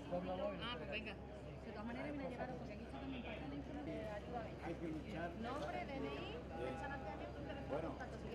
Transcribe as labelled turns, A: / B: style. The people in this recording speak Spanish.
A: Pueblo Móvil.
B: Ah, pues venga.
C: De todas maneras, viene a llevar, porque aquí está también parte de la información.
D: Hay que luchar.
C: Nombre, DNI, fecha de nacimiento, teléfono,
D: Bueno,
C: contacto.